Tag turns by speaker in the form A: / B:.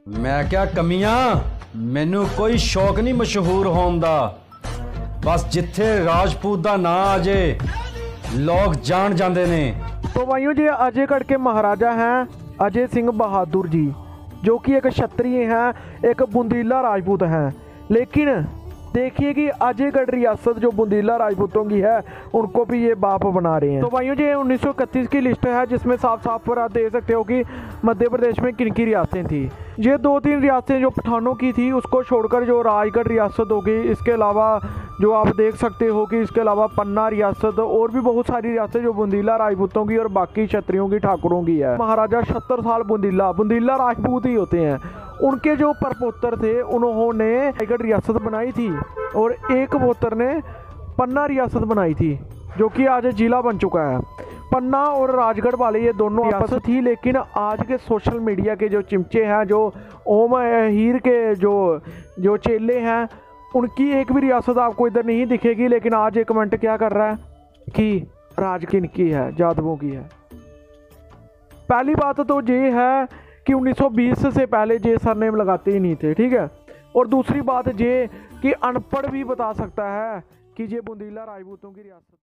A: मैं क्या कमियां मैनू कोई शौक नहीं मशहूर होने दा, बस जिथे राजपूत दा ना आ जाए लोग जान जाते ने।
B: तो भाइयों जी अजयगढ़ के महाराजा हैं अजय सिंह बहादुर जी, जो कि एक क्षत्रिय हैं, एक बुंदीला राजपूत हैं। लेकिन देखिए कि अजयगढ़ रियासत जो बुंदीला राजपूतों की है उनको भी ये बाप बना रहे हैं। तो भाइयों जी 1931 की लिस्ट है जिसमें साफ साफ पर आप देख सकते हो कि मध्य प्रदेश में किन की रियासतें थी। ये 2-3 रियासतें जो पठानों की थी उसको छोड़कर जो राजगढ़ रियासत होगी, इसके अलावा जो आप देख सकते हो कि इसके अलावा पन्ना रियासत और भी बहुत सारी रियासतें जो बुंदीला राजपूतों की और बाकी क्षत्रियों की ठाकुरों की है। महाराजा 70 साल बुंदीला राजपूत ही होते हैं। उनके जो परपोत्र थे उन्होंने रायगढ़ रियासत बनाई थी और एक पोत्र ने पन्ना रियासत बनाई थी, जो कि आज जिला बन चुका है। पन्ना और राजगढ़ वाले ये दोनों रियासत थी, लेकिन आज के सोशल मीडिया के जो चिमचे हैं, जो ओम हीर के जो चेले हैं, उनकी एक भी रियासत आपको इधर नहीं दिखेगी। लेकिन आज एक कमेंट क्या कर रहा है कि राज किनकी है, जादवों की है। पहली बात तो ये है कि 1920 से पहले ये सरनेम लगाते ही नहीं थे, ठीक है। और दूसरी बात ये कि अनपढ़ भी बता सकता है कि ये बुंदीला राजपूतों की रियासत